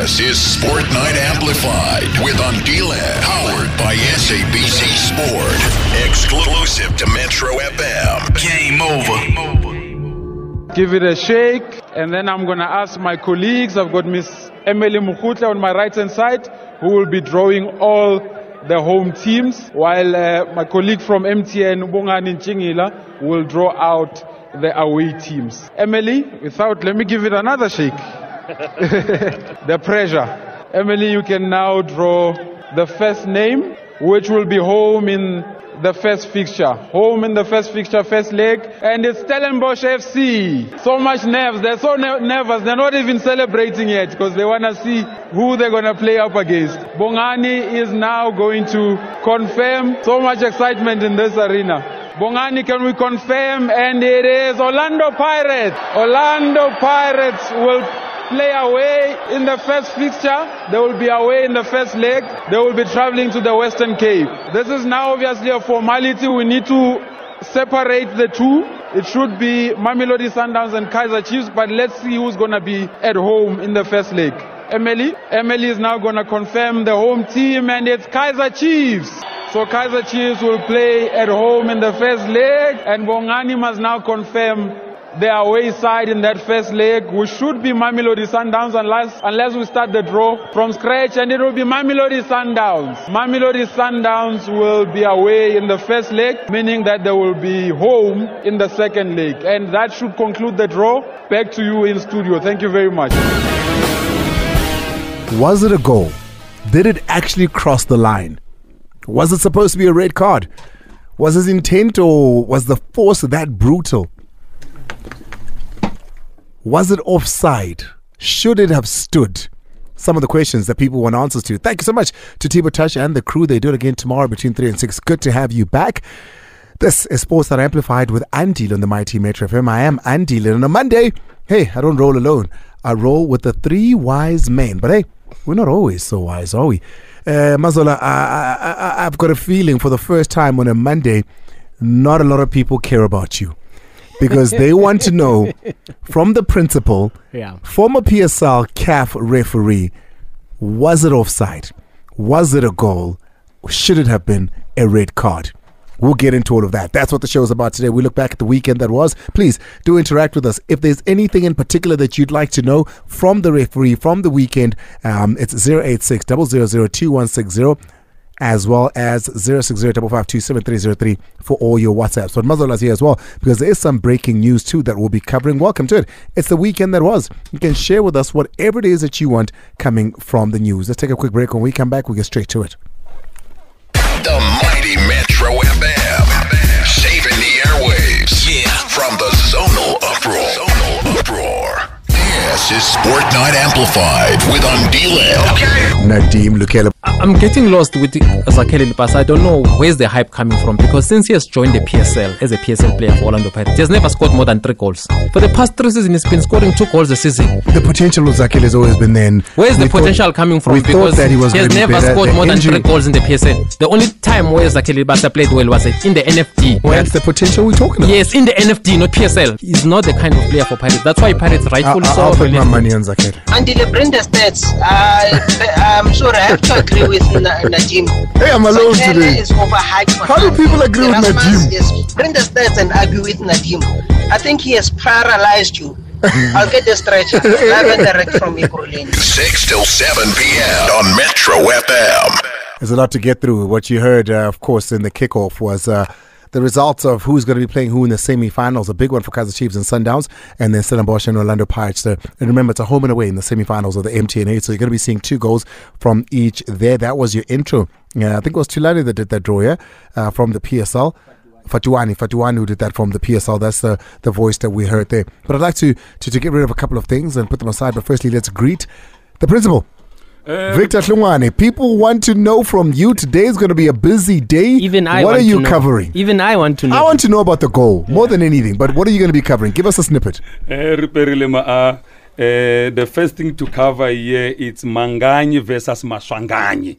This is Sport Night Amplified with Andile, powered by SABC Sport. Exclusive to Metro FM. Game over. Give it a shake, and then I'm going to ask my colleagues. I've got Miss Emily Mukhutle on my right-hand side, who will be drawing all the home teams, while my colleague from MTN, Bongani Nchingila, will draw out the away teams. Emily, let me give it another shake. The pressure. Emily, you can now draw the first name, which will be home in the first fixture. Home in the first fixture, first leg. And it's Stellenbosch FC. So much nerves. They're so nervous. They're not even celebrating yet because they want to see who they're going to play up against. Bongani is now going to confirm. So much excitement in this arena. Bongani, can we confirm? And it is Orlando Pirates. Orlando Pirates will play away in the first fixture. They will be away in the first leg. They will be traveling to the Western Cape. This is now obviously a formality. We need to separate the two. It should be Mamelodi Sundowns and Kaizer Chiefs, but let's see who's going to be at home in the first leg. Emily is now going to confirm the home team, and it's Kaizer Chiefs. So Kaizer Chiefs will play at home in the first leg, and Bongani must now confirm the away side in that first leg, which should be Mamelodi Sundowns unless we start the draw from scratch, and it will be Mamelodi Sundowns. Mamelodi Sundowns will be away in the first leg, meaning that they will be home in the second leg. And that should conclude the draw. Back to you in studio. Thank you very much. Was it a goal? Did it actually cross the line? Was it supposed to be a red card? Was his intent, or was the force that brutal? Was it offside? Should it have stood? Some of the questions that people want answers to. Thank you so much to Thibaut Touch and the crew. They do it again tomorrow between 3 and 6. Good to have you back. This is Sports Night Amplified with Andile on the Mighty Metro FM. I am Andile, and on a Monday, hey, I don't roll alone. I roll with the three wise men. But hey, we're not always so wise, are we? Mazola, I've got a feeling for the first time on a Monday, not a lot of people care about you. Because they want to know from the principal, former PSL CAF referee, was it offside? Was it a goal? Or should it have been a red card? We'll get into all of that. That's what the show is about today. We look back at the weekend that was. Please do interact with us. If there's anything in particular that you'd like to know from the referee, from the weekend, it's 086 000 2160. As well as 060-552-7303 for all your WhatsApps. But Mazola's here as well, because there is some breaking news too that we'll be covering. Welcome to it. It's the weekend that was. You can share with us whatever it is that you want coming from the news. Let's take a quick break. When we come back, we'll get straight to it. The Mighty Metro FM, saving the airwaves from the zonal uproar. This is Sport Night Amplified with Andile. Nadim Lukela. I'm getting lost with Zakhele Lipasa. I don't know where's the hype coming from, because since he has joined the PSL as a PSL player for Orlando Pirates, he has never scored more than 3 goals. For the past 3 seasons, he's been scoring 2 goals a season. The potential of Zakhele has always been there. Where's the potential coming from? Because he has never scored more than 3 goals in the PSL. The only time where Zakhele Lipasa played well was in the NFD. Well, that's the potential we're talking about. Yes, in the NFD, not PSL. He's not the kind of player for Pirates. That's why Pirates rightfully so. I'll put my money on Zakhele. Until bring the stats, I'm sorry, I have to agree with Nadim. Hey, I'm alone today. Is overhyped. How do people agree with Nadim? Yes, bring the stats and argue with Nadim. I think he has paralyzed you. I'll get the stretcher. Live and direct from Ikuruleni. 6 till 7 p.m. on Metro FM. There's a lot to get through. What you heard, of course, in the kickoff was the results of who's going to be playing who in the semi-finals. A big one for Kaizer Chiefs and Sundowns, and then Stellenbosch and Orlando Pirates. And remember, it's a home and away in the semi-finals of the MTN 8, so you're going to be seeing 2 goals from each there. That was your intro. I think it was Tulani that did that draw, from the PSL. Fatuani who did that from the PSL. That's the voice that we heard there. But I'd like to get rid of a couple of things and put them aside. But firstly, let's greet the principal. Victor Hlungwane, people want to know from you. Today is going to be a busy day. Even I what want are you to know. covering? Even I want to know. I want to know about the goal more than anything. But what are you going to be covering? Give us a snippet. The first thing to cover here is Manganyi versus Maswanganyi.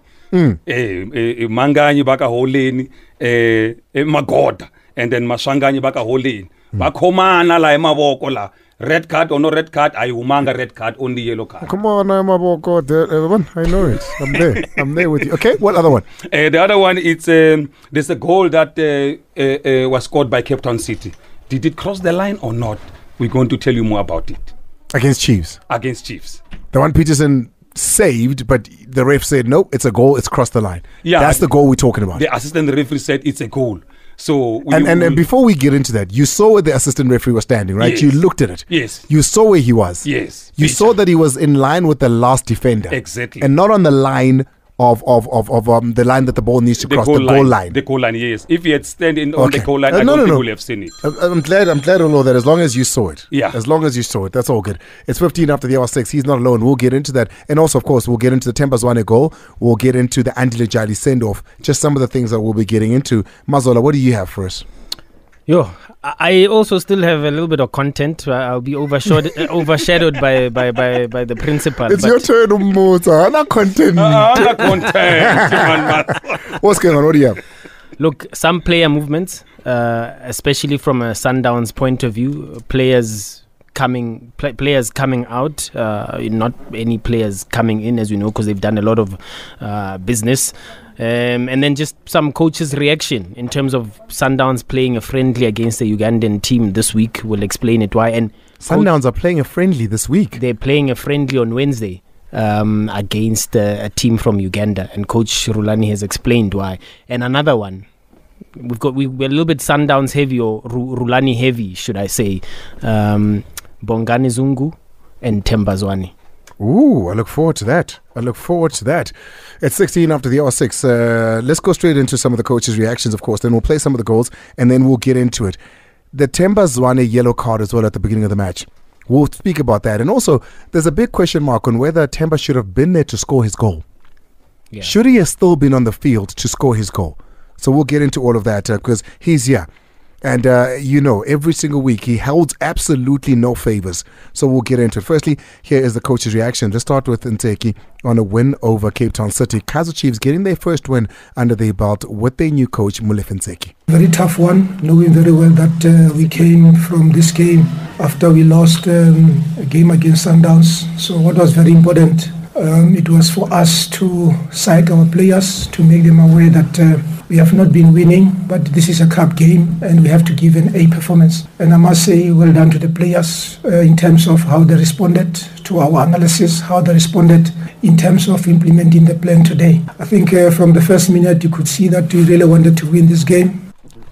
Manganyi baka holeni Magoda, and then Maswanganyi baka holeni. bakhomana la emaboko la. Red card or no red card, ayihumanga red card, only yellow card. Come on, I know it. I'm there with you. Okay, what other one? The other one, it's there's a goal that was scored by Cape Town City. Did it cross the line or not? We're going to tell you more about it. Against Chiefs. The one Peterson saved, but the ref said, nope, it's a goal, it's crossed the line. Yeah, that's the goal we're talking about. The assistant referee said it's a goal. So and before we get into that, you saw where the assistant referee was standing, right? Yes. You looked at it. Yes. You saw where he was. Yes. You saw that he was in line with the last defender. Exactly. And not on the line of the line that the ball needs to cross, the goal line. The goal line, yes. If he had standing on the goal line, I don't think we'll have seen it. I'm glad to know that as long as you saw it. Yeah. As long as you saw it, that's all good. It's 15 after the hour 6. He's not alone. We'll get into that. And also, of course, we'll get into the Themba Zwane goal. We'll get into the Andile Jali send-off. Just some of the things that we'll be getting into. Mazola, what do you have for us? I also still have a little bit of content. I'll be overshadowed by the principal. It's your turn, Umota. Not content. What's going on? What do you have? Look, some player movements, especially from a Sundowns point of view, players coming out, not any players coming in, as you know, because they've done a lot of business. And then just some coaches' reaction in terms of Sundowns playing a friendly against the Ugandan team this week. We'll explain it why. And Sundowns are playing a friendly this week. They're playing a friendly on Wednesday against a team from Uganda, and Coach Rulani has explained why. And another one, we're a little bit Sundowns heavy, or Rulani heavy, should I say? Bongani Zungu and Themba Zwane. Ooh, I look forward to that. It's 16 after the hour 6. Let's go straight into some of the coaches' reactions, of course. Then we'll play some of the goals, and then we'll get into it. The Themba Zwane yellow card as well at the beginning of the match. We'll speak about that. And also, there's a big question mark on whether Themba should have been there to score his goal. Yeah. Should he have still been on the field to score his goal? So we'll get into all of that because he's here. And, every single week he held absolutely no favors. So we'll get into it. Firstly, here is the coach's reaction. Let's start with Nteki on a win over Cape Town City. Kaizer Chiefs getting their first win under their belt with their new coach, Molefi Nteki. Very tough one, knowing very well that we came from this game after we lost a game against Sundowns. So what was very important, it was for us to psych our players, to make them aware that we have not been winning, but this is a cup game and we have to give an A performance. And I must say, well done to the players in terms of how they responded to our analysis, how they responded in terms of implementing the plan today. I think from the first minute you could see that we really wanted to win this game.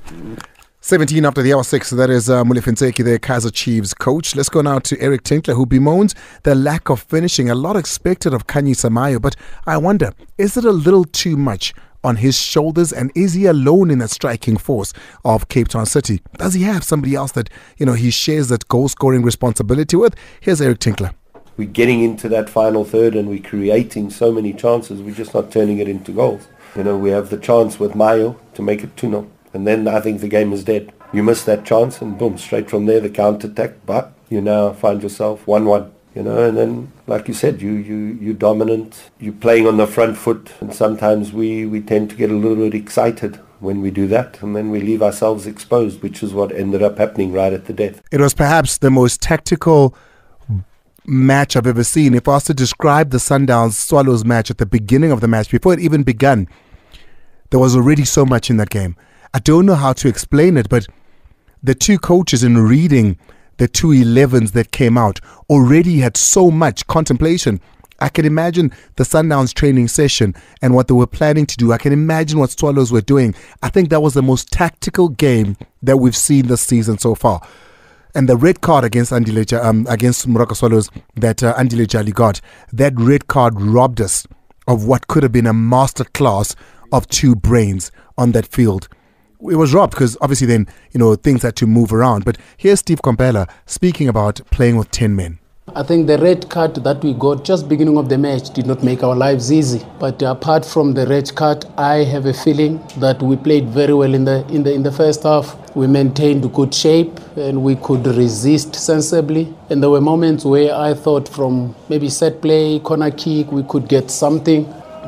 17 after the hour 6, that is Molefi Nteki, the Kaizer Chiefs coach. Let's go now to Eric Tinkler, who bemoans the lack of finishing. A lot expected of Khanyisa Mayo, but I wonder, is it a little too much on his shoulders, and is he alone in that striking force of Cape Town City? Does he have somebody else that he shares that goal-scoring responsibility with? Here's Eric Tinkler. We're getting into that final third and we're creating so many chances, we're just not turning it into goals. We have the chance with Mayo to make it 2-0. And then I think the game is dead. You miss that chance and boom, straight from there the counter-attack. But you now find yourself 1-1. And then, like you said, you're dominant. You're playing on the front foot. And sometimes we tend to get a little bit excited when we do that. And then we leave ourselves exposed, which is what ended up happening right at the death. It was perhaps the most tactical match I've ever seen. If I was to describe the Sundowns Swallows match at the beginning of the match, before it even began, there was already so much in that game. I don't know how to explain it, but the two coaches, in reading the two 11s that came out, already had so much contemplation. I can imagine the Sundowns training session and what they were planning to do. I can imagine what Swallows were doing. I think that was the most tactical game that we've seen this season so far. And the red card against against Morocco Swallows that Andile Jali got, that red card robbed us of what could have been a master class of two brains on that field. It was robbed because obviously then, things had to move around. But here's Steve Kompela speaking about playing with 10 men. I think the red card that we got just beginning of the match did not make our lives easy. But apart from the red card, I have a feeling that we played very well in the first half. We maintained good shape and we could resist sensibly. And there were moments where I thought from maybe set play, corner kick, we could get something.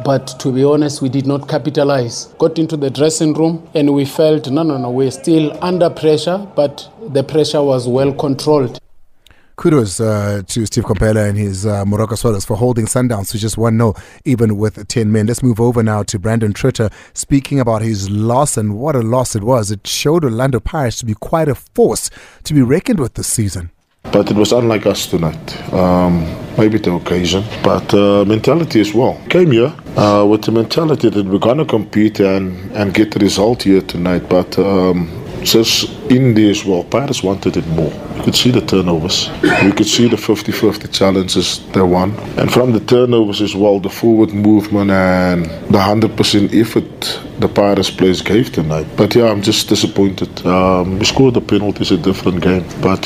but to be honest, we did not capitalize. Got into the dressing room and we felt, no, we're still under pressure, but the pressure was well controlled. Kudos to Steve Komphela and his Moroka Swallows for holding Sundowns to just 1-0, even with 10 men. Let's move over now to Brandon Tritter, speaking about his loss and what a loss it was. It showed Orlando Pirates to be quite a force to be reckoned with this season. But it was unlike us tonight. Maybe the occasion, but mentality as well. Came here with the mentality that we're going to compete and get the result here tonight. But just in there as well, Pirates wanted it more. You could see the turnovers. We could see the 50-50 challenges they won. And from the turnovers as well, the forward movement and the 100% effort the Pirates players gave tonight. But yeah, I'm just disappointed. We scored the penalties, a different game. But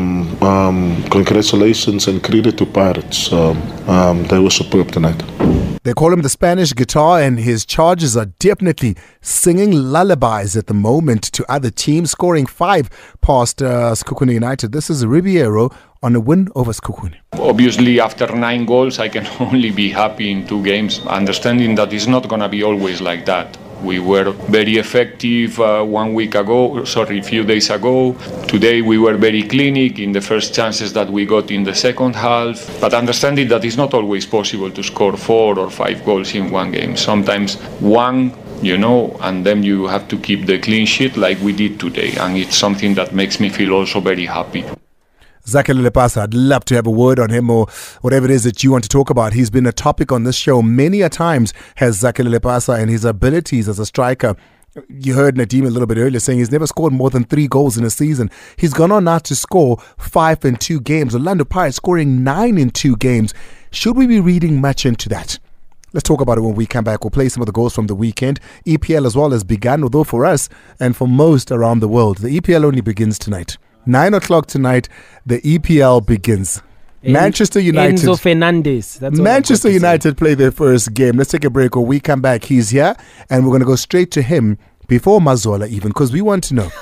congratulations and credit to Pirates. They were superb tonight. They call him the Spanish guitar, and his Chargers are definitely singing lullabies at the moment to other teams, scoring 5 past Sekhukhune United. This is Ribeiro on a win over Sekhukhune. Obviously, after 9 goals, I can only be happy in 2 games, understanding that it's not going to be always like that. We were very effective a few days ago. Today we were very clinic in the first chances that we got in the second half. But understanding that it's not always possible to score 4 or 5 goals in one game. Sometimes one, and then you have to keep the clean sheet like we did today. And it's something that makes me feel also very happy. Zaki Lelepasa, I'd love to have a word on him or whatever it is that you want to talk about. He's been a topic on this show many a times, has Zaki Lelepasa, and his abilities as a striker. You heard Nadim a little bit earlier saying he's never scored more than 3 goals in a season. He's gone on now to score 5 in 2 games. Orlando Pirates scoring 9 in 2 games. Should we be reading much into that? Let's talk about it when we come back. We'll play some of the goals from the weekend. EPL as well has begun, although for us and for most around the world, the EPL only begins tonight. 9 o'clock tonight, the EPL begins. Manchester United. Enzo Fernandez. That's Manchester United play their first game. Let's take a break. When we come back, he's here, and we're going to go straight to him before Mazola even, because we want to know.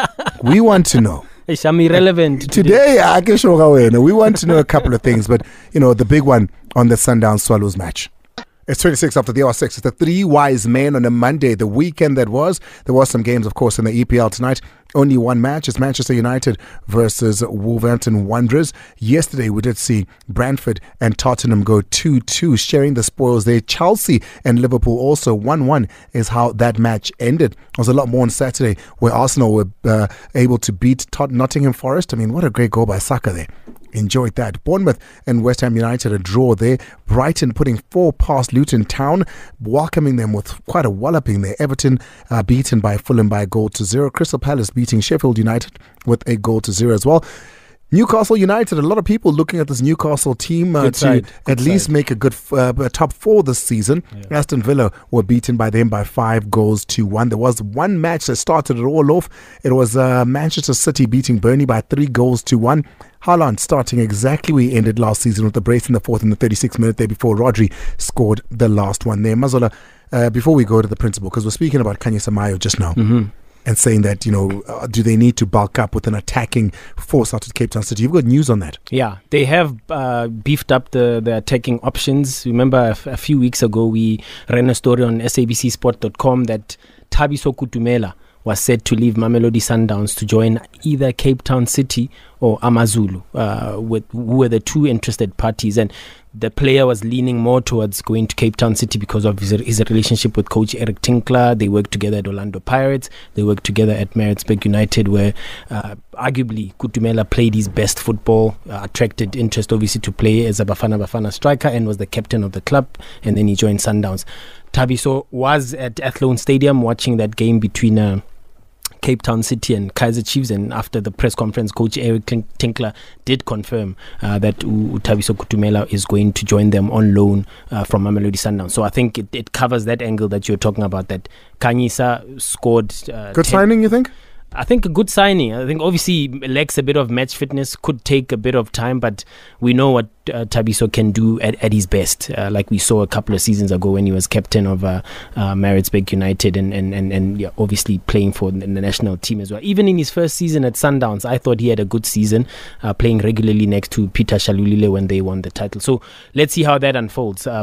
We want to know. I'm irrelevant. Today, I can show you. We want to know a couple of things, but, the big one on the Sundowns Swallows match. It's 26 after the hour 6. It's the 3 wise men on a Monday, the weekend that was. There was some games, of course, in the EPL tonight. Only one match. It's Manchester United versus Wolverhampton Wanderers. Yesterday, we did see Brentford and Tottenham go 2-2, sharing the spoils there. Chelsea and Liverpool also 1-1 is how that match ended. There was a lot more on Saturday where Arsenal were able to beat Nottingham Forest. I mean, what a great goal by Saka there. Enjoyed that. Bournemouth and West Ham United a draw there. Brighton putting 4 past Luton Town, welcoming them with quite a walloping there. Everton beaten by Fulham by a 1-0. Crystal Palace beating Sheffield United with a 1-0 as well. Newcastle United, a lot of people looking at this Newcastle team to at least make a good top 4 this season. Yeah. Aston Villa were beaten by them by 5-1. There was one match that started it all off. It was Manchester City beating Burnley by 3-1. Haaland starting exactly where he ended last season with the brace in the 4th in the 36th minute there before Rodri scored the last one there. Mazola, before we go to the principal, because we're speaking about Khanyisa Mayo just now. Mm-hmm. And saying that, do they need to bulk up with an attacking force out at Cape Town City? You've got news on that. Yeah, they have beefed up the attacking options. Remember, a few weeks ago, we ran a story on sabcsport.com that Thabiso Kutumela was said to leave Mamelodi Sundowns to join either Cape Town City or Amazulu, who were the 2 interested parties. And the player was leaning more towards going to Cape Town City because of his relationship with coach Eric Tinkler. They worked together at Orlando Pirates. They worked together at Maritzburg United, where arguably Kutumela played his best football, attracted interest obviously to play as a Bafana striker, and was the captain of the club. And then he joined Sundowns. Thabiso was at Athlone Stadium watching that game between Cape Town City and Kaizer Chiefs, and after the press conference, coach Eric Tinkler did confirm that Thabiso Kutumela is going to join them on loan from Mamelodi Sundowns. So I think it covers that angle that you're talking about, that Khanyisa scored. Good signing, you think? I think a good signing. I think obviously lacks a bit of match fitness, could take a bit of time, but we know what Thabiso can do at his best, like we saw a couple of seasons ago when he was captain of Maritzburg United and yeah, obviously playing for the national team as well. Even in his first season at Sundowns, I thought he had a good season, playing regularly next to Peter Shalulile when they won the title. So let's see how that unfolds. But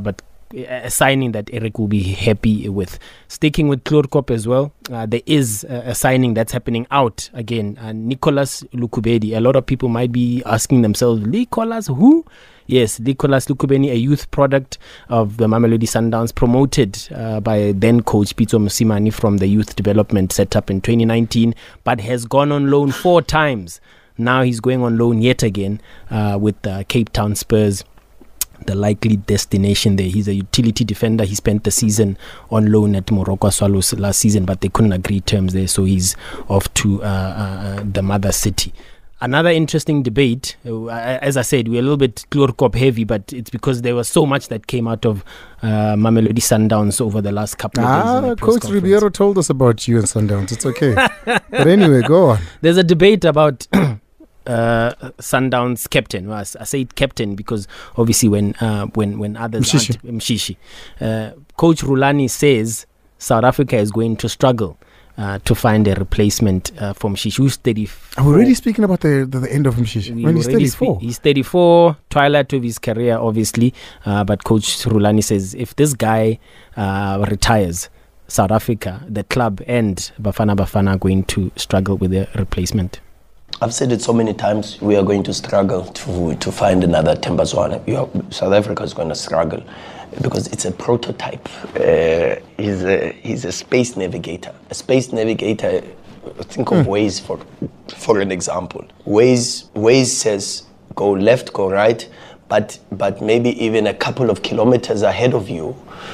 a signing that Eric will be happy with. Sticking with Kloorkop as well, there is a signing that's happening out again. Nicholas Lukubedi. A lot of people might be asking themselves, Nicholas who? Yes, Nicholas Lukubeni, a youth product of the Mamelodi Sundowns, promoted by then coach Pitso Mosimane from the youth development set up in 2019, but has gone on loan 4 times. Now he's going on loan yet again with Cape Town Spurs, the likely destination there. He's a utility defender. He spent the season on loan at Morocco Swallows last season, but they couldn't agree terms there, so he's off to the mother city. Another interesting debate, as I said, we're a little bit Kloorkop heavy, but it's because there was so much that came out of Mamelodi Sundowns over the last couple of days. Coach Ribeiro told us about you and Sundowns. It's okay. But anyway, go on. There's a debate about Sundowns captain. Well, I say captain because obviously when others Mshishi. Coach Rulani says South Africa is going to struggle to find a replacement for Mshishi, who's 34. Are we already speaking about the end of Mshishi? When he's 34? He's 34, twilight of his career, obviously. But Coach Rulani says if this guy retires, South Africa, the club and Bafana Bafana are going to struggle with a replacement. I've said it so many times, we are going to struggle to find another Themba Zwane. South Africa is going to struggle because it's a prototype. He's a space navigator. A space navigator, think of Waze for an example. Waze says go left, go right, but maybe even a couple of kilometers ahead of you,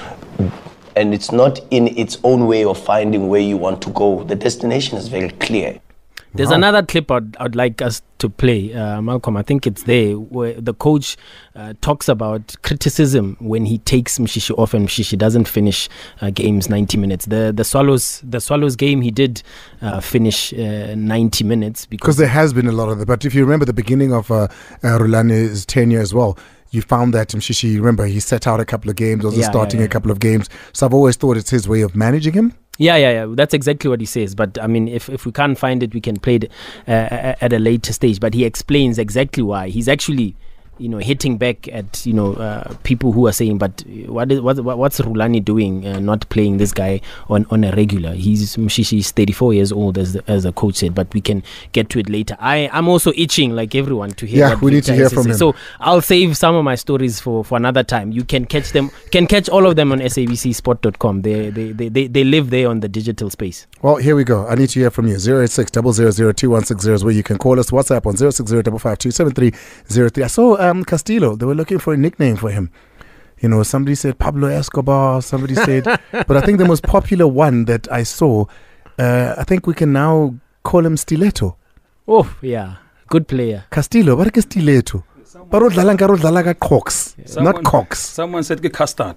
and it's not in its own way of finding where you want to go. The destination is very clear. There's another clip I'd like us to play, Malcolm. I think it's there where the coach talks about criticism when he takes Mshishi off and Mshishi doesn't finish games 90 minutes. The Swallows game he did finish 90 minutes because there has been a lot of that. But if you remember the beginning of Rulani's tenure as well, you found that Mshishi, remember, he set out a couple of games, was starting a couple of games. So I've always thought it's his way of managing him. Yeah. That's exactly what he says. But I mean, if we can't find it, we can play it at a later stage. But he explains exactly why. He's actually, hitting back at people who are saying, but what's Rulani doing, not playing this guy on a regular? Mshishi is 34 years old, as the coach said. But we can get to it later. I'm also itching, like everyone, to hear. Yeah, we need to hear from him. So I'll save some of my stories for another time. You can catch them. Can catch all of them on sabcsport.com. They live there on the digital space. Well, here we go. I need to hear from you. 086 0002160 is where you can call us. WhatsApp on 060 5527303. I saw Castillo. They were looking for a nickname for him. Somebody said Pablo Escobar. Somebody said, but I think the most popular one that I saw, I think we can now call him Stiletto. Oh yeah, good player. Castillo, what is Stiletto? Cox, not Cox. Someone said custard.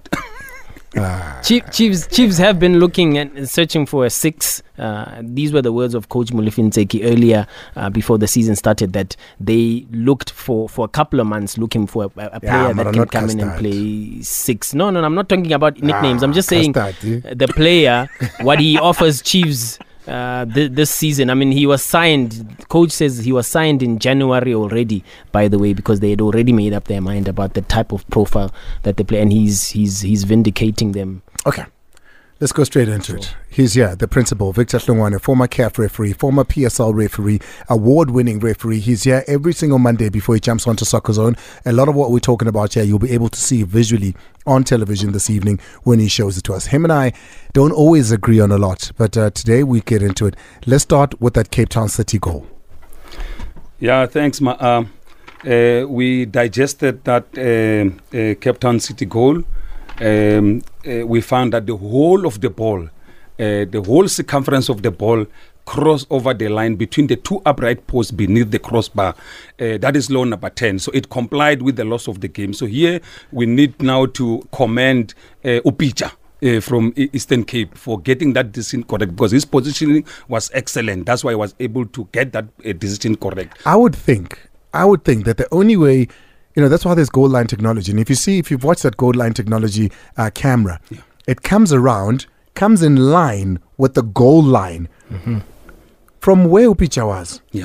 Chiefs have been looking and searching for a 6. These were the words of Coach Molefi Ntseki earlier before the season started, that they looked for a couple of months looking for a player that can come in and play 6. No, I'm not talking about nicknames. I'm just saying the player, what he offers Chiefs this season. I mean, he was signed. Coach says he was signed in January already, by the way, because they had already made up their mind about the type of profile that they play, and he's vindicating them. Okay, let's go straight into it. He's here, the principal, Victor Hlongwane, former CAF referee, former PSL referee, award-winning referee. He's here every single Monday before he jumps onto Soccer Zone. A lot of what we're talking about here, you'll be able to see visually on television this evening when he shows it to us. Him and I don't always agree on a lot, but today we get into it. Let's start with that Cape Town City goal. Yeah, thanks. We digested that Cape Town City goal. We found that the whole of the ball, the whole circumference of the ball crossed over the line between the 2 upright posts beneath the crossbar. That is law number 10. So it complied with the loss of the game. So here we need now to commend Upicha from Eastern Cape for getting that decision correct, because his positioning was excellent. That's why he was able to get that decision correct. I would think that the only way, that's why there's goal line technology. And if you've watched that goal line technology camera, it comes comes in line with the goal line from where Upicha was. Yeah.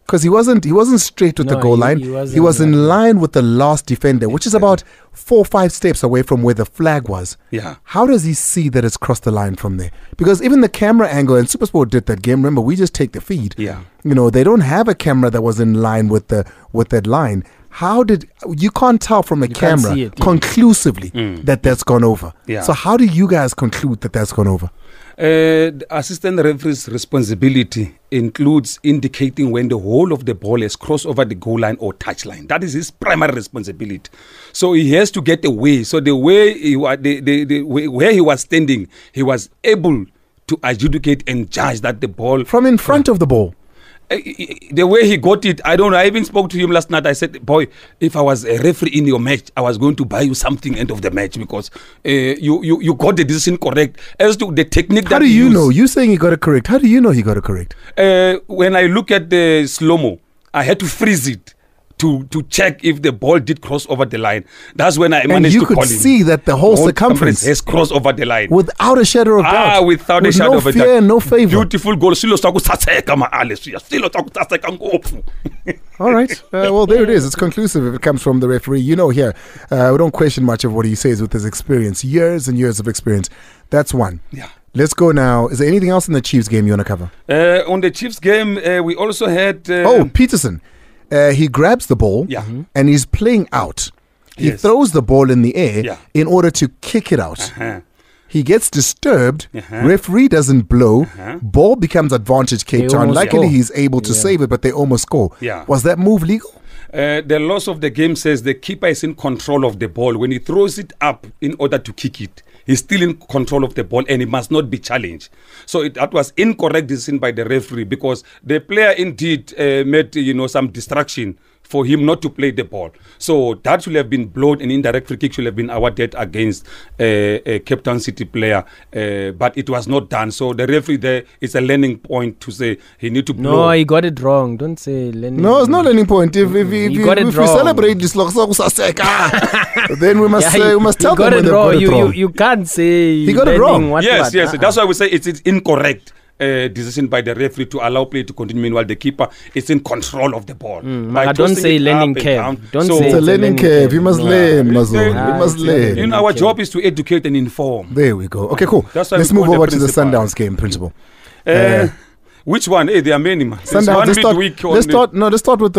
Because he wasn't straight with the goal line. He was in line with the last defender, which is about 4 or 5 steps away from where the flag was. Yeah. How does he see that it's crossed the line from there? Because even the camera angle, and SuperSport did that game. Remember, we just take the feed. Yeah. They don't have a camera that was in line with that line. You can't tell from a camera conclusively that that's gone over. Yeah. So how do you guys conclude that that's gone over? The assistant referee's responsibility includes indicating when the whole of the ball has crossed over the goal line or touch line. That is his primary responsibility. So he has to get away. So the way where he was standing, he was able to adjudicate and judge that the ball from in front of the ball. The way he got it, I don't know. I even spoke to him last night. I said, boy, if I was a referee in your match, I was going to buy you something end of the match because you got the decision correct. As to the technique How do you know? You saying he got it correct. How do you know he got it correct? When I look at the slow-mo, I had to freeze it to check if the ball did cross over the line. That's when I managed to call him. And you could see that the whole circumference has crossed over the line. Without a shadow of doubt. Without a shadow of a doubt. No fear, no favor. Beautiful goal. All right. Well, there it is. It's conclusive if it comes from the referee. Here, we don't question much of what he says with his experience. Years and years of experience. That's one. Yeah. Let's go now. Is there anything else in the Chiefs game you want to cover? On the Chiefs game, we also had... Peterson. He grabs the ball and he's playing out. He throws the ball in the air in order to kick it out. He gets disturbed. Referee doesn't blow. Ball becomes advantage Cape Town. Luckily, he's able to save it, but they almost score. Was that move legal? The loss of the game says the keeper is in control of the ball. When he throws it up in order to kick it, he's still in control of the ball and he must not be challenged. So that was incorrect decision by the referee because the player indeed made some distraction for him not to play the ball. So that should have been blown. An indirect free kick should have been awarded against a Cape Town City player, but it was not done. So the referee there is a learning point to say he need to blow. No, he got it wrong. Don't say learning. No, it's not learning point. If we celebrate this, then we must tell them when they got it wrong. You can't say he got it wrong. Yes. That's why we say it's incorrect. Decision by the referee to allow play to continue. Meanwhile, the keeper is in control of the ball. Don't say learning curve. Don't say it's a learning curve. You must learn, Mazul. You must learn. Our job is to educate and inform. There we go. Okay, cool. Let's move over to the Sundowns game, Principal. Which one? There are many. Sundowns. Let's start with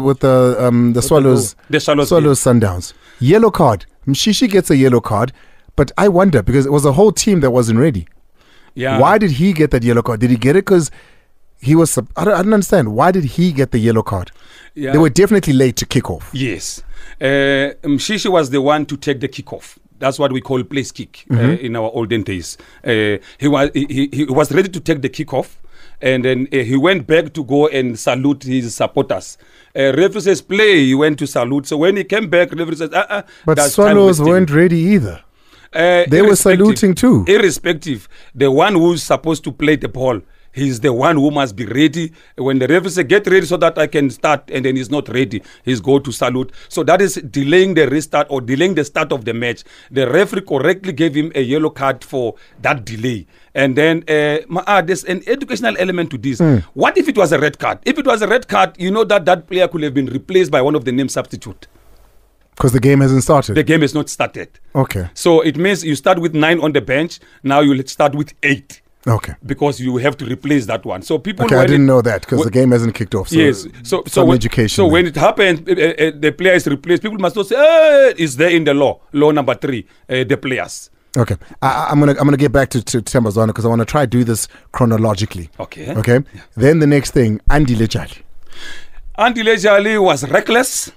the Swallows. The Swallows Sundowns. Yellow card. Mshishi gets a yellow card, but I wonder because it was a whole team that wasn't ready. Yeah. Why did he get that yellow card? Did he get it because he was... I don't understand. Why did he get the yellow card? Yeah. They were definitely late to kick off. Yes. Mshishi was the one to take the kickoff. That's what we call place kick in our olden days. He was ready to take the kickoff. And then he went back to go and salute his supporters. Referee says play. He went to salute. So when he came back, referee says But Swallows weren't ready either. They were saluting too. Irrespective, the one who's supposed to play the ball, he's the one who must be ready. When the referee says, get ready so that I can start, and then he's not ready, he's go to salute. So that is delaying the restart or delaying the start of the match. The referee correctly gave him a yellow card for that delay. And then there's an educational element to this. What if it was a red card? If it was a red card, you know that player could have been replaced by one of the named substitute. Because the game hasn't started. The game has not started. Okay. So it means you start with 9 on the bench. Now you start with 8. Okay. Because you have to replace that one. So people. Okay, I didn't know that because the game hasn't kicked off. So yes. So education. So when it happens, the player is replaced. People must not say, it's there in the law number 3, the players. Okay. I'm gonna get back to Tembazwana because I want to try to do this chronologically. Okay. Okay. Yeah. Then the next thing, Andile Jali. Andile Jali was reckless.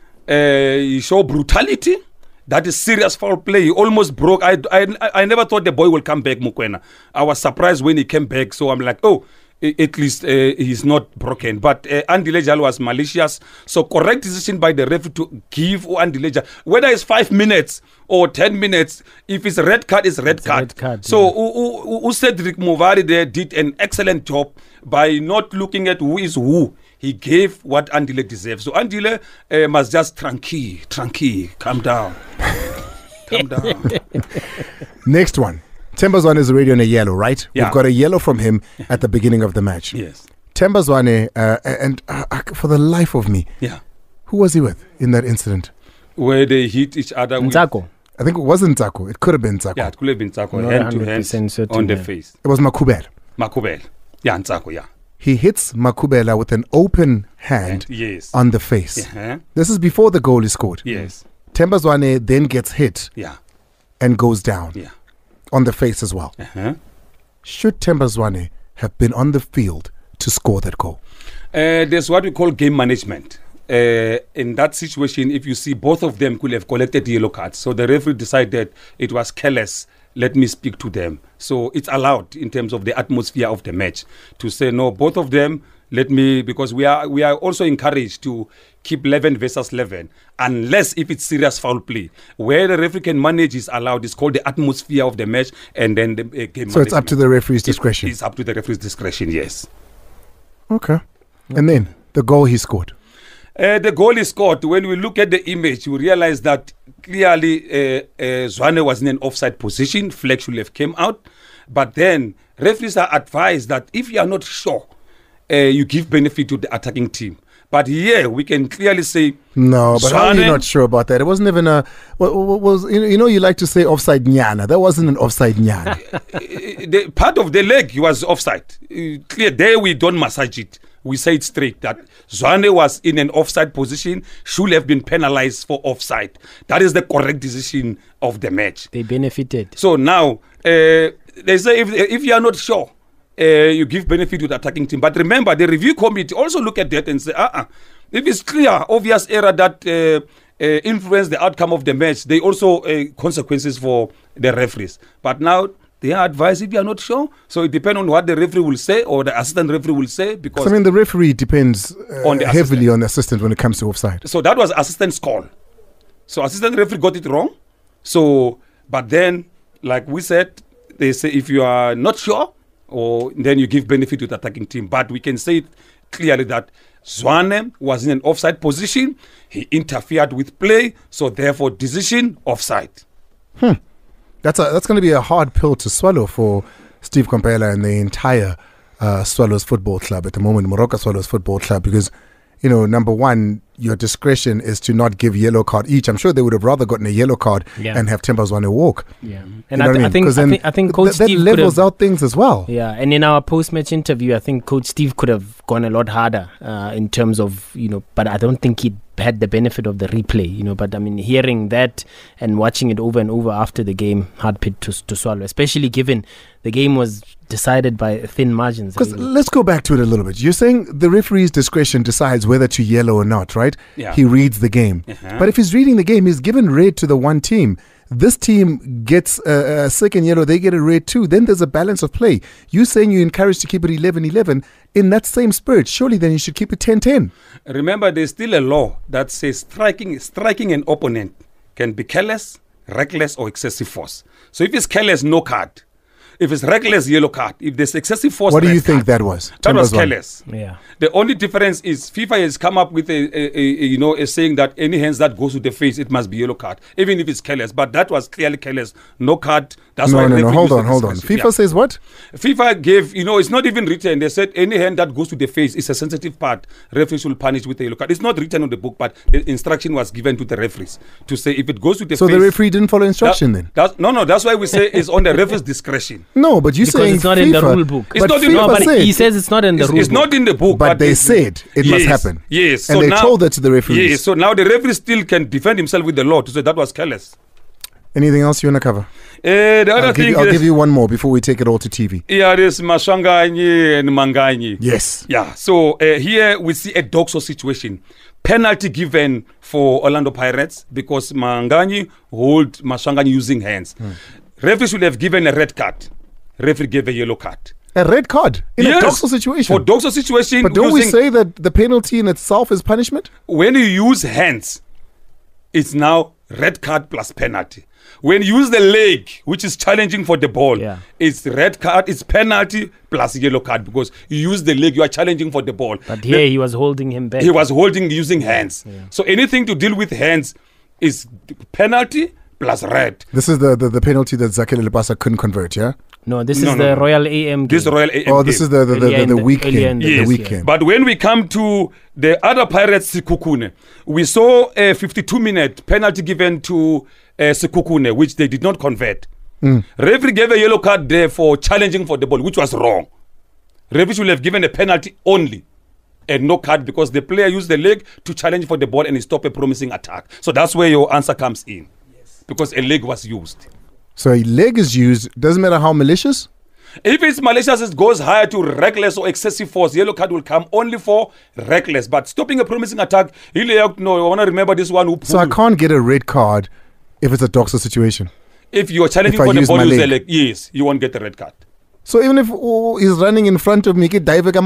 He showed brutality. That is serious foul play. He almost broke. I never thought the boy will come back, Mukwena. I was surprised when he came back. So I'm like, at least he's not broken. But Andile Jali was malicious. So correct decision by the referee to give Andile Jali. Whether it's 5 minutes or 10 minutes, if it's a red card, it's red card. So Cedric Movari there did an excellent job by not looking at who is who. He gave what Andile deserves. So Andile must just tranquille, calm down. Calm down. Next one. Tembazwana is already on a yellow, right? Yeah. We've got a yellow from him at the beginning of the match. Yes. Themba Zwane, and for the life of me, Yeah. who was he with in that incident? Where they hit each other with... Ntsako. I think it wasn't Ntsako. It could have been Ntsako. Yeah, it could have been Ntsako. Not Hand to 100% hand certain, on the yeah. face. It was Makubela. Makubela. Yeah, Ntsako, yeah. He hits Makubela with an open hand Yes. on the face. Uh-huh. This is before the goal is scored. Yes. Themba Zwane then gets hit Yeah. and goes down Yeah. on the face as well. Uh-huh. Should Themba Zwane have been on the field to score that goal? There's what we call game management. In that situation, if you see both of them could have collected yellow cards, so the referee decided it was careless. Let me speak to them. So it's allowed in terms of the atmosphere of the match to say no, both of them. Let me, because we are also encouraged to keep 11 versus 11, unless if it's serious foul play. Where the referee can manage is allowed. It's called the atmosphere of the match, and then the game. So it's up to the referee's discretion. It's up to the referee's discretion. Yes. Okay. And then the goal he scored. The goal is scored. When we look at the image, we realize that clearly Zwane was in an offside position. Flag should have came out. But then referees are advised that if you are not sure, you give benefit to the attacking team. But here we can clearly say No, but how are you Zwane- not sure about that? It wasn't even a. What was you like to say offside nyana? That wasn't an offside nyana. the part of the leg was offside. Clear there we don't massage it. We say it straight that Zwane was in an offside position, should have been penalized for offside. That is the correct decision of the match. They benefited. So now they say if you are not sure, you give benefit to the attacking team. But remember, the review committee also look at that and say, if it's clear, obvious error that influence the outcome of the match, they also consequences for the referees. But now they are advised if you are not sure. So it depends on what the referee will say or the assistant referee will say. Because I mean, the referee depends On the heavily on the assistant when it comes to offside. so that was assistant's call. So assistant referee got it wrong. So, but then, like we said, they say if you are not sure, or then you give benefit to the attacking team. But we can say it clearly that Zwane was in an offside position. He interfered with play. So therefore, decision offside. That's going to be a hard pill to swallow for Steve Komphela and the entire Swallows Football Club at the moment, Moroka Swallows Football Club, because, number one, your discretion is to not give yellow card each. I'm sure they would have rather gotten a yellow card and have Themba Zwane walk. Yeah, You and know what I mean? 'Cause then I think Coach that Steve levels out things as well. Yeah, and in our post-match interview, I think Coach Steve could have gone a lot harder in terms of but I don't think he had the benefit of the replay. But I mean, hearing that and watching it over and over after the game, hard pill to swallow, especially given the game was decided by thin margins. Because let's go back to it a little bit. You're saying the referee's discretion decides whether to yellow or not, right? Yeah. He reads the game. Uh-huh. But if he's reading the game, he's given red to the one team. This team gets a second yellow, they get a red too. Then there's a balance of play. You saying you're encouraged to keep it 11-11. In that same spirit, surely then you should keep it 10-10. Remember, there's still a law that says striking an opponent can be careless, reckless, or excessive force. So if it's careless, no card. If it's reckless, yellow card. If there's excessive force, What do red you think card. that was? That was Themba Zwane. careless. Yeah. The only difference is FIFA has come up with a saying that any hands that goes to the face, it must be yellow card, even if it's careless. But that was clearly careless, no card. That's why No. referee Hold used on. the FIFA discretion. says what? FIFA gave, it's not even written. They said any hand that goes to the face is a sensitive part. Referees will punish with a yellow card. It's not written on the book, but the instruction was given to the referees to say if it goes to the So face. the referee didn't follow instruction then? No. That's why we say it's on the referee's discretion. No, but you're Because saying it's not FIFA, in the rule book. It's But not in the- FIFA No, but said, he says it's not in the rule It's book. not in the book, but they said it must Yes, happen. Yes, And so they now- told that to the referees. Yes, so now the referee still can defend himself with the law to say that was careless. Anything else you want to cover? The other thing I'll is, give you one more before we take it all to TV. yeah, there's Maswanganyi and Manganyi. Yes. Yeah, so here we see a Doxo situation. Penalty given for Orlando Pirates because Manganyi hold Maswanganyi using hands. Referee should have given a red card. Referee gave a yellow card. A red card in Yes, a Doxo situation. For Doxo situation, But don't we using- say that the penalty in itself is punishment? when you use hands, it's now red card plus penalty. When you use the leg, which is challenging for the ball, it's red card, it's penalty plus yellow card because you use the leg, you are challenging for the ball. But here he was holding him back. He was holding using hands. So anything to deal with hands is penalty plus red. This is the penalty that Zakhele Lepasa couldn't convert, yeah? No, this is the Royal AM game. This Royal AM Oh, this is the week game. Yes. The week game. But when we come to the other Pirates Sekhukhune, we saw a 52-minute penalty given to Sekhukhune, which they did not convert. Referee gave a yellow card there for challenging for the ball, which was wrong. Referee should have given a penalty only and no card because the player used the leg to challenge for the ball and stop a promising attack. So that's where your answer comes in. Yes. Because a leg was used. So a leg is used, doesn't matter how malicious? If it's malicious, it goes higher to reckless or excessive force. Yellow card will come only for reckless. But stopping a promising attack, no, I want to remember this one. So I can't get a red card if it's a doxer situation? If you're challenging for the ball, use the leg. Yes, you won't get a red card. So even if he's running in front of me, it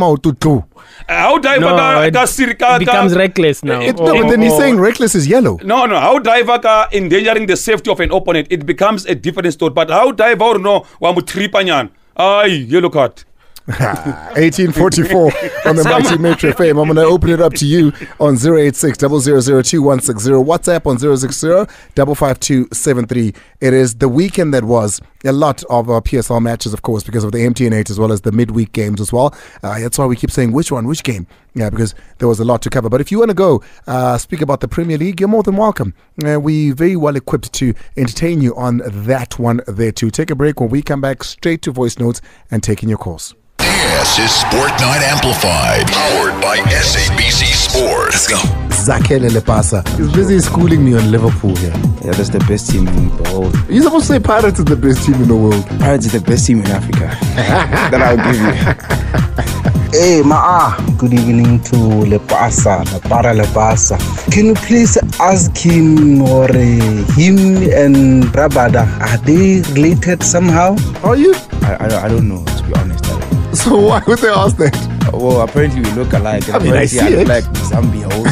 becomes reckless now. But then he's saying reckless is yellow. No. How driver ka endangering the safety of an opponent, it becomes a different story. But how driver no wamu tripanyan, yellow card. 1844 on the Mighty Metro FM. I'm going to open it up to you on 086 0002 160, WhatsApp on 060 552 73. It is the weekend that was. A lot of PSL matches, of course, because of the MTN8 as well as the midweek games as well. That's why we keep saying which game. Yeah, because there was a lot to cover. But if you want to go speak about the Premier League, you're more than welcome. We're very well equipped to entertain you on that one there too. Take a break. When we come back, straight to voice notes and taking your calls. This is Sport Night Amplified, powered by SABC Sport. Let's go. Zakhele Lepasa is busy schooling me on Liverpool here. Yeah, that's the best team in the world. You're supposed to say Pirates is the best team in the world. Pirates is the best team in Africa. That I'll give you. Hey, good evening to Lepasa, Lepasa. Can you please ask him or him and Rabada, are they related somehow? Are you? I don't know, to be honest. So why would they ask that? Well, apparently we look alike. I mean, I see it. Like Zambia also.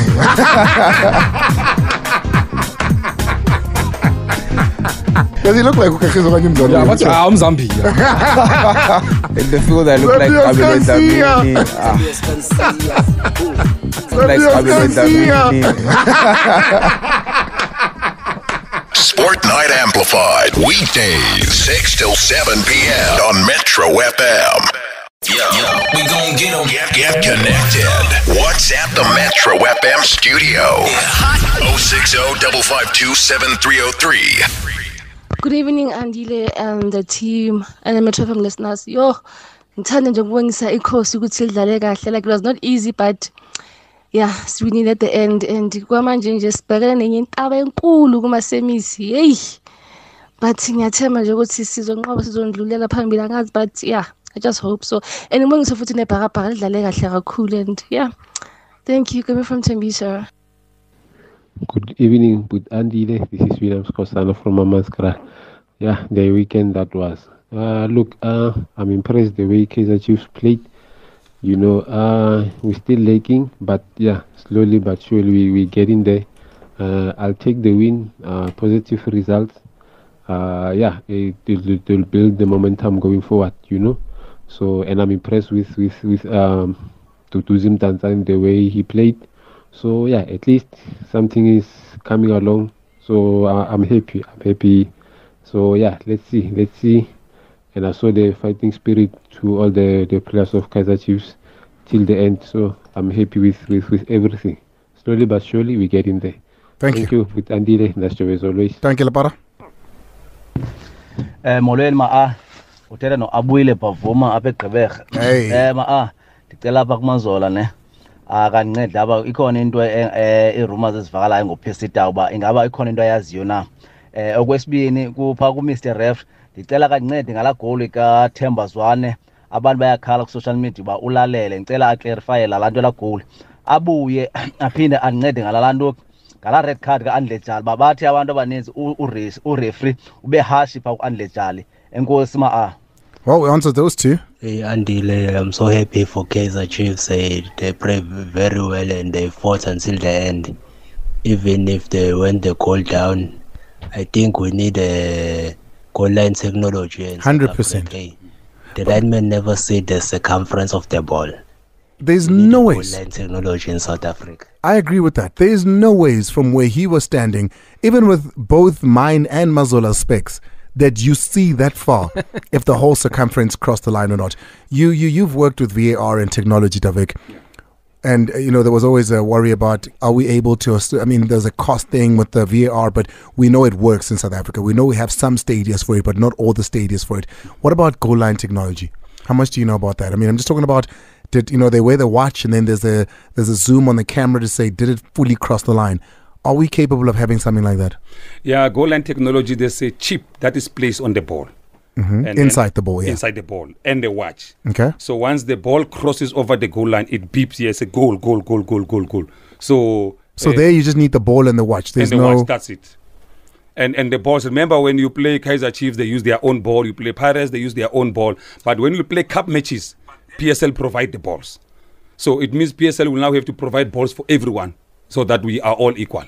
Does he look like Ukakhizo Mzambia? Yeah, but I'm Zambia. In the field, I look like Kabeleta. Sport Night Amplified, weekdays, 6 till 7 p.m. on Metro FM. Yo, we gon' get them. Get connected. WhatsApp the Metro FM studio. 060-552-7303. Good evening, Andile and the team and the Metro FM listeners. Ngithanda nje ukubongisa ikhosi ukuthi lidlale kahle. Like it was not easy, but yeah, it's winning at the end. And kwamanje nje sibhekene nenye intaba enkulu kuma semis. Hey. But ngiyathemba nje ukuthi sizonqoba sizondlulela phambili angazi, but yeah. I just hope so. And when you say and yeah. Thank you. Coming from Tembisa. Good evening, with Andy. This is Williams Cosano from Mamaskara. Yeah, the weekend that was. Look, I'm impressed the way Kaizer Chiefs played. You know, we're still lagging, but yeah, slowly but surely we're getting there. I'll take the win, positive results. Yeah, it will build the momentum going forward, you know. So, and I'm impressed with Tutuzim Tanzan, the way he played. So yeah, at least something is coming along. So I'm happy. So yeah, let's see. And I saw the fighting spirit to all the players of Kaizer Chiefs till the end. So I'm happy with everything. Slowly but surely we get in there. Thank you. With Andile, that's the way as always. Thank you, Lapara. Molweni uthetha no Abuyile Bavuma apha eGqeberha. Ndicela apha kumazola ne akanceda aba ikhona into rumors ezivakalayo ngoPesita uba ingaba ikhona into ayaziyo na. Okwesibini kupha ku Mr Ref ndicela kancede ngala goal ka Themba Zwane. Abantu bayakhala ku social media uba ulalele, ngicela aclarify la nto la goal. Abuye aphinde ancede ngala red card ka Andlejali babathi abantu abaninzi ureferee ube harsh pha ku Andlejali. Enkosi Well, we answered those two. Hey Andile, I'm so happy for Kaizer Chiefs. They played very well and they fought until the end. Even if they went the goal down, I think we need a goal line technology. 100%. The linemen never see the circumference of the ball. There's no way. Goal line technology in South Africa. I agree with that. There is no ways from where he was standing, even with both mine and Mazola's specs, that you see that far if the whole circumference crossed the line or not. You've worked with VAR and technology, Davik. And, there was always a worry about, are we able to, there's a cost thing with the VAR, but we know it works in South Africa. We know we have some stadiums for it, but not all the stadiums for it. What about goal line technology? How much do you know about that? I'm just talking about, they wear the watch and then there's a zoom on the camera to say, did it fully cross the line? Are we capable of having something like that? Yeah, goal line technology, there's a chip that is placed on the ball. Mm-hmm. Inside the ball, yeah. Inside the ball and the watch. Okay. So once the ball crosses over the goal line, it beeps. Yes, a goal. So there you just need the ball and the watch. There's watch, that's it. And the balls. Remember when you play Kaizer Chiefs, they use their own ball. You play Pirates, they use their own ball. But when you play cup matches, PSL provide the balls. So it means PSL will now have to provide balls for everyone, so that we are all equal.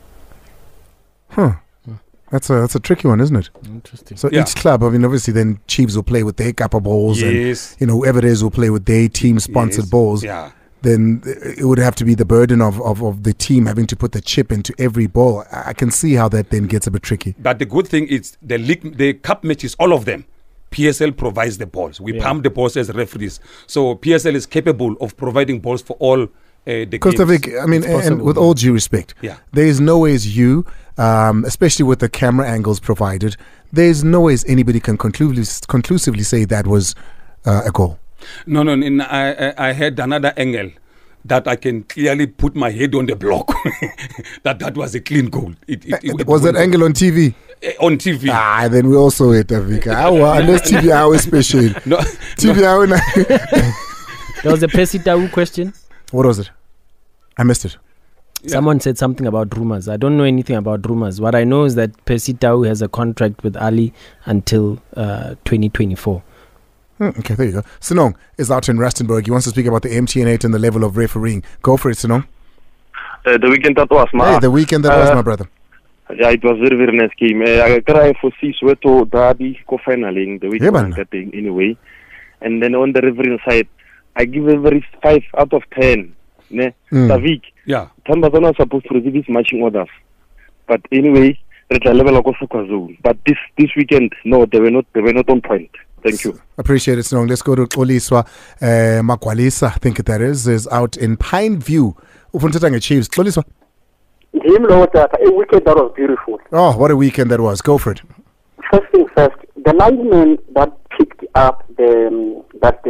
Huh. That's a tricky one, isn't it? Interesting. So each club, obviously then Chiefs will play with their Kappa balls, yes. And whoever it is will play with their team-sponsored balls. Yeah. Then it would have to be the burden of the team having to put the chip into every ball. I can see how that then gets a bit tricky. But the good thing is the cup matches, all of them, PSL provides the balls. We pump the balls as referees. So PSL is capable of providing balls for all because and with all due respect, there is no ways especially with the camera angles provided, there is no ways anybody can conclusively say that was a goal. No. I had another angle that I can clearly put my head on the block. that was a clean goal. Was that angle on TV? On TV. Then we also hit Avika. Unless TV hour special. No. TV hour. There was a Percy Tau question. What was it? I missed it. Someone said something about rumors. I don't know anything about rumors. What I know is that Percy Tau has a contract with Ali until 2024. Okay, there you go. Sinong is out in Rustenburg. He wants to speak about the MTN8 and the level of refereeing. Go for it, Sinong. The weekend that was, the weekend that was, my brother. Yeah, it was very, very nice game. I try for Soweto Derby co-finaling the weekend getting anyway. And then on the refereeing side, I give a 5 out of 10. Davik. Yeah. Tambazana was supposed to receive these matching orders. But anyway, at a level of zone. But this weekend, no, they were not on point. Thank you. Appreciate it, Sinong. Let's go to Oliswa Magwalisa, I think that is out in Pine View. Ufuntatanga Chiefs. Oliswa. A weekend that was beautiful. Oh, what a weekend that was. Go for it. First thing first, the lineman that picked up the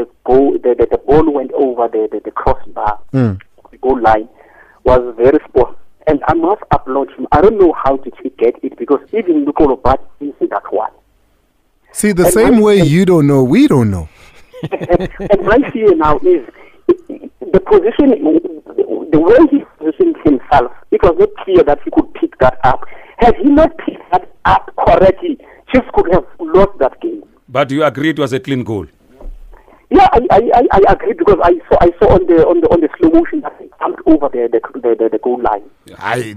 ball went over the crossbar, the goal line, was very sport. And I must applaud him. I don't know how did he get it, because even Nicolo Bat didn't see that one. See, the same way you don't know, we don't know. And my fear now is the position, the way he positioned himself, it was not clear that he could pick that up. Had he not picked that up correctly, Chiefs could have lost that game. But you agree it was a clean goal? Yeah, I agree, because I saw on the slow motion that he jumped over the goal line. I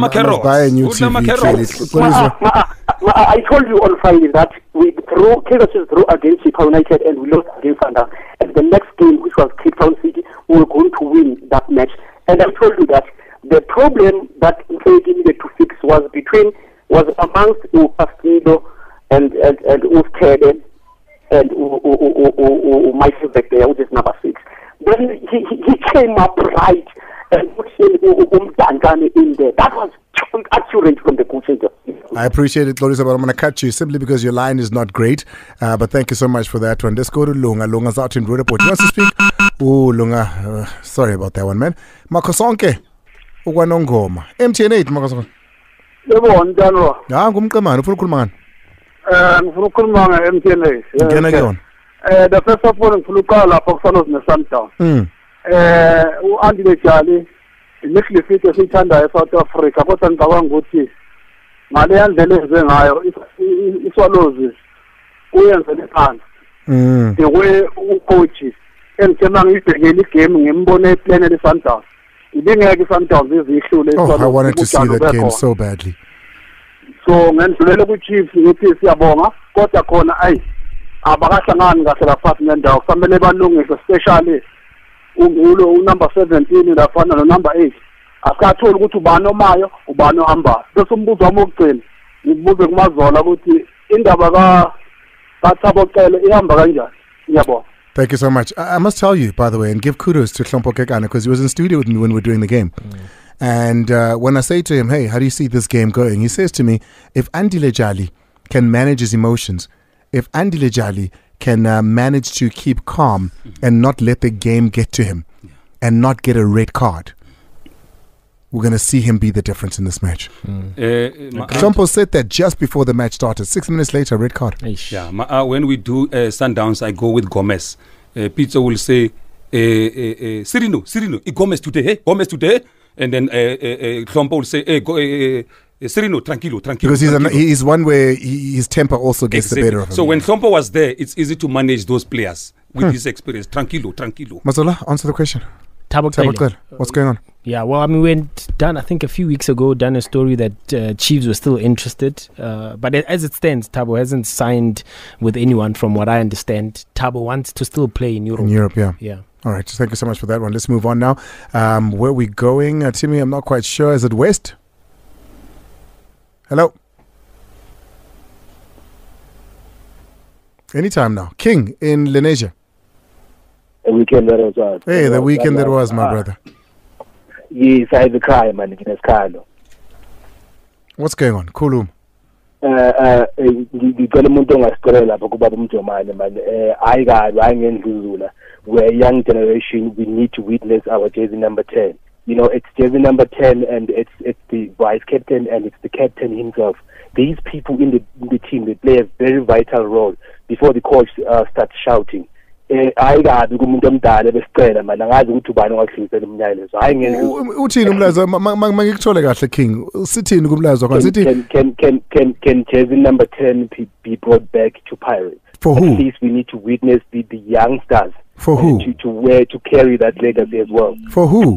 told you on Friday that Kaizer Chiefs drew against Cape Town United and we lost against Sundowns. And the next game, which was Cape Town City, we were going to win that match. And I told you that the problem that Nkedi needed to fix was amongst Upasnido and Uskede and Michael back there, which is number 6. Then he came up right and put him in there. That was accurate from the coaching. I appreciate it, Loris, but I'm going to cut you simply because your line is not great. But thank you so much for that one. Let's go to Lunga. Lunga's out in Rudaport. He wants to speak. Oh, Lunga. Sorry about that one, man. Makosonke. Uwanongoma. MTN8, Makosonke. Yebo, njalo. Ja, ngumqemane, ufuna ukukhuluma ngani? Ngifuna ukukhuluma nge-MTN8. Ngena kuyona. The first of all ngifuna uqala lapho kusanos ne-Sundowns. U-Andy Lejali imidlifiti esiyithandayo eSouth Africa, kodwa ngicabanga ukuthi ngale yandlela enze ngayo iSwalozi uyenzele phansi. The way ucoach engithemba ngiyibhekele igame ngimbone eplan le-Sundowns. Ibingeke i-Sundowns izihlule iSwalozi. I wanted to see that game so badly. So ngendlulele ku-Chiefs ngithi siyabonga, kodwa khona abakahlangani kahle lapha nendawo, kufanele balungise especially number 17 lafana no number 8 asikatholi ukuthi ubani omayo ubani ohambayo bese umbuzo wami wokugcina ngibuze kumazola ukuthi indaba kaThabo Cele ihamba kanjani ngiyabona. Thank you so much. I must tell you, by the way, and give kudos to Hlompo Kekana because he was in studio with me when we were doing the game. And when I say to him, hey, how do you see this game going? He says to me, if Andile Jali can manage his emotions, if Andile Jali can manage to keep calm and not let the game get to him and not get a red card, we're going to see him be the difference in this match. Hlompo said that just before the match started. 6 minutes later, red card. Yeah, when we do Sundowns, I go with Gomez. Pizza will say, Sirino, Gomez today, hey, Gomez today. And then Hlompo will say, Sirino, tranquilo. Because he's one where his temper also gets the better of him. So when Hlompo was there, it's easy to manage those players with his experience. Tranquilo. Mazola, answer the question. Thabo Cele. What's going on? Yeah, well, I mean, I think a few weeks ago, done a story that Chiefs were still interested. But as it stands, Thabo hasn't signed with anyone from what I understand. Thabo wants to still play in Europe. In Europe, yeah. Yeah. All right, thank you so much for that one. Let's move on now. Where are we going? Timmy, I'm not quite sure. Is it west? Hello? Anytime now. King in Lenasia. The weekend that was. Hey, the weekend that was, my brother. Yes, I have a cry, man. What's going on? Kulum. Ngicela umuntu ongasicela lapha kubaba uMjomane man. Ayingendluzula. We're a young generation. We need to witness our jersey number 10. You know, it's jersey number 10 and it's the vice captain and it's the captain himself. These people in the team, they play a very vital role before the coach starts shouting. Ayikabi kumuntu omdala besicela man angazi ukuthi ubani ongahlulisela umnyalezo hayi ngendlela uthini umlazo mangikuthole kahle King sithini kumlazo kwani sithi can jersey number 10 be brought back to Pirates? For who? At least we need to witness the youngsters for who to carry that legacy as well. For who?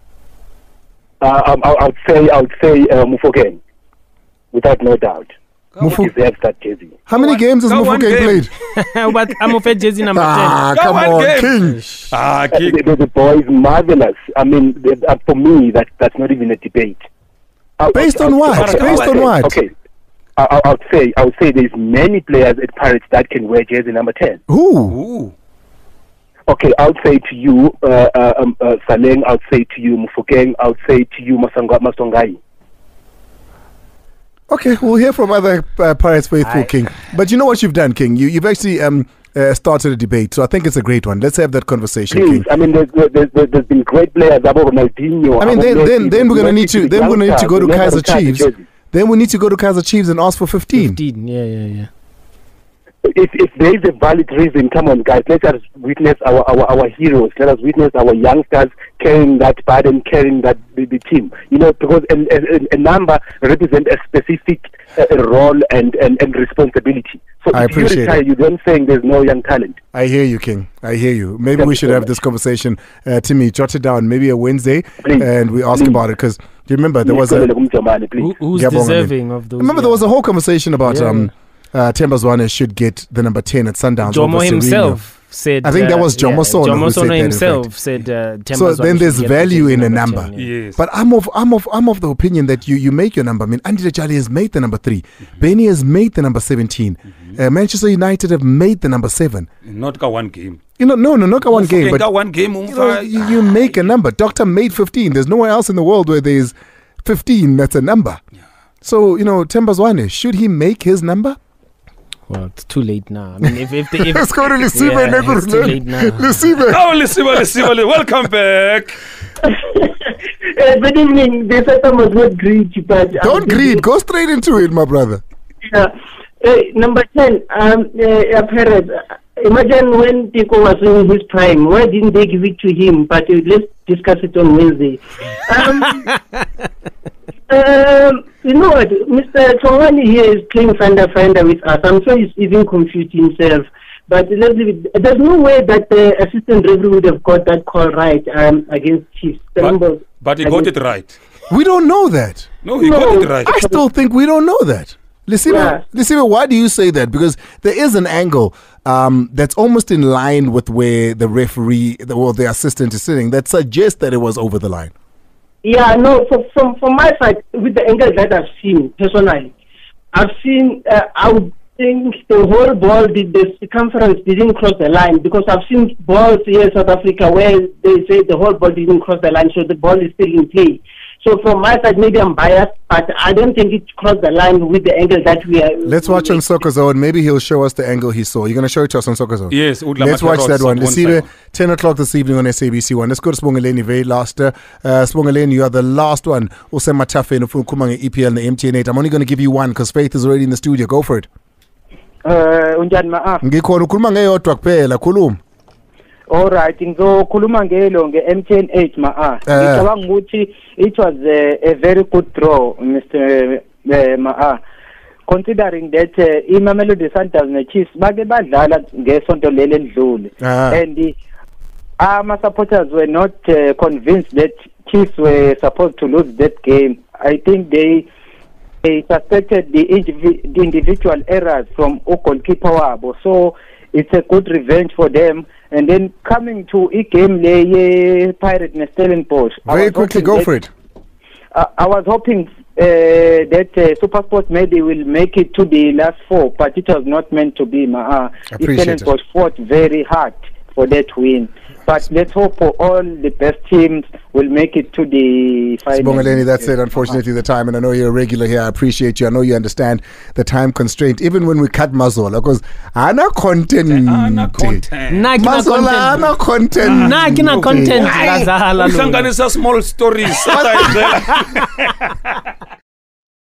I would say Mufokeng, without no doubt. Deserves that jersey. How many games has Mufokeng played? But I'm a jersey number 10. Come on, King. The boy is marvelous. I mean, for me, that's not even a debate. Based on what? Okay. I would say there's many players at Pirates that can wear jersey number 10. Who? Okay, I would say to you, Saleng. I would say to you, Mufokeng. I would say to you, Masongai. Okay, we'll hear from other Pirates faithful, King. But you know what you've done, King? You've actually started a debate, so I think it's a great one. Let's have that conversation, King. I mean, there's been great players. Ronaldinho. I mean, then we're gonna need to go to Kaizer Chiefs. Then we need to go to Kaizer Chiefs and ask for 15. Yeah. If there is a valid reason, come on, guys, let us witness our heroes. Let us witness our youngsters carrying that burden, carrying that the team. You know, because a number represents a specific role and responsibility. So I if you appreciate retire, you're then saying there's no young talent. I hear you, King. I hear you. Maybe we should have this conversation, Timmy. Jot it down. Maybe a Wednesday, and we ask about it because you remember there was who's deserving of those. Remember there was a whole conversation about Themba Zwane should get the number 10 at Sundowns. Jomo himself said. I think that was Jomo Sono. Jomo Sono himself said. So then there's value in a number. 10, yes. But I'm of the opinion that you make your number. I mean, Andile Jali has made the number 3. Benny has made the number 17. Manchester United have made the number 7. Not got one game. You know, no, not got one game. But got one game. You make a number. Doctor made 15. There's nowhere else in the world where there's 15. That's a number. Yeah. So Themba Zwane, should he make his number? Well, it's too late now. I mean, if let's go to Lisibe. It's too late now. Lisibe. Oh, Lisibe. Welcome back. Good evening. This item was not greed, but don't greed. Go straight into it, my brother. Yeah. Number 10. Perez. Imagine when Pico was in his prime. Why didn't they give it to him? But let's discuss it on Wednesday. You know what? Mr. Tongani here is playing finder with us. I'm sure he's even confused himself. But let's leave it. There's no way that the assistant referee would have got that call right against Chiefs. But he got it right. We don't know that. No, he got it right. I still think we don't know that. Lisibe, why do you say that? Because there is an angle that's almost in line with where the referee or the assistant is sitting that suggests that it was over the line. Yeah, no, from my side, with the angle that I've seen, personally, I've seen, I would think the whole ball, the circumference didn't cross the line, because I've seen balls here in South Africa where they say the whole ball didn't cross the line, so the ball is still in play. So from my side, maybe I'm biased, but I don't think it crossed the line with the angle that we are. Let's watch on Soccer Zone. Maybe he'll show us the angle he saw. You're going to show it to us on Soccer Zone? Yes. Let's watch that one. Lesibe, 10 o'clock this evening on SABC 1. Let's go to Sibongeleni very last. Sibongeleni, you are the last one. Usema Tafe in Kumanga EPL and the MTN8. I'm only going to give you one because Faith is already in the studio. Go for it. Ngikhona ukhuluma ngeyodwa kuphela khuluma. Alright, ngizokhuluma ngelo nge-MTN8 ngicabanga ukuthi it was a very good draw, Mr. Considering that iMamelodi Sundowns ne-Chiefs bake badlala ngesonto leli endlule, and our supporters were not convinced that Chiefs were supposed to lose that game. I think they suspected the individual errors from goalkeeper wabo, so it's a good revenge for them. And then coming to a game, Pirate and Stellenbosch. Very quickly, go for it. I was hoping that SuperSport maybe will make it to the last four, but it was not meant to be. Stellenbosch fought very hard for that win. But let's hope for all the best teams will make it to the final. Sibongeleni, that's it. Unfortunately, the time, and I know you're a regular here. I appreciate you. I know you understand the time constraint. Even when we cut Mazola, because ana content. Mazola ana content. Kina content. Small stories.